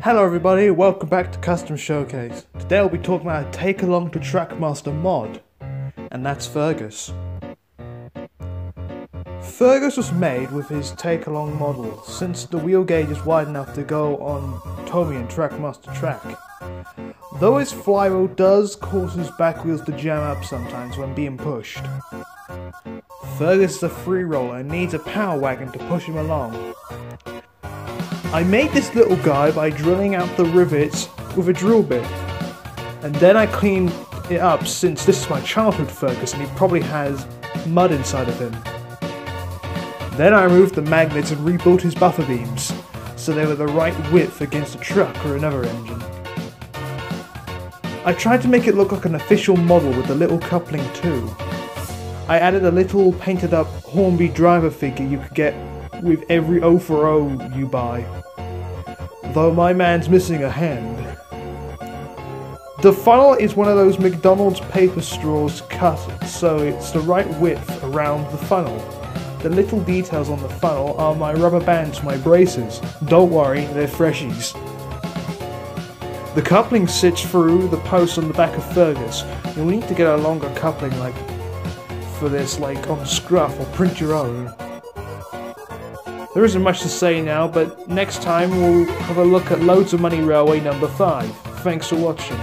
Hello everybody, welcome back to Custom Showcase. Today we'll be talking about a take along to Trackmaster mod, and that's Fergus. Fergus was made with his take along model since the wheel gauge is wide enough to go on Tommy and Trackmaster track. Though his flywheel does cause his back wheels to jam up sometimes when being pushed. Fergus is a free roller and needs a power wagon to push him along. I made this little guy by drilling out the rivets with a drill bit, and then I cleaned it up since this is my childhood Fergus and he probably has mud inside of him. Then I removed the magnets and rebuilt his buffer beams so they were the right width against a truck or another engine. I tried to make it look like an official model with a little coupling too. I added a little painted up Hornby driver figure you could get with every 040 you buy, though my man's missing a hand. The funnel is one of those McDonald's paper straws cut so it's the right width around the funnel. The little details on the funnel are my rubber bands for my braces. Don't worry, they're freshies. The coupling sits through the post on the back of Fergus. You'll need to get a longer coupling like for this, like on Scruff, or print your own. There isn't much to say now, but next time we'll have a look at Loads of Money Railway number 5. Thanks for watching.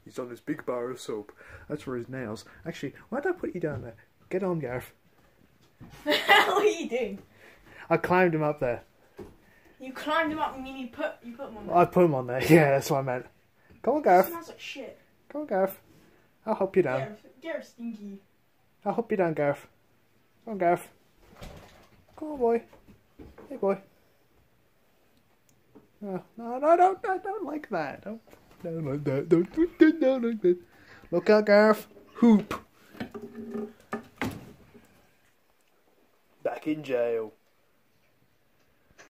He's on this big bar of soap. That's for his nails. Actually, why don't I put you down there? Get on, Gareth. What are you doing? I climbed him up there. You climbed him up and you put him on there. I put him on there. Yeah, that's what I meant. Come on, Gareth. It smells like shit. Come on, Gareth. I'll help you down. Gareth's stinky. I'll help you down, Gareth. Come on, Gareth. Come on, boy. Hey, boy. No, don't like that. Don't like that. Don't like that. Look out, Gareth. Hoop. Back in jail.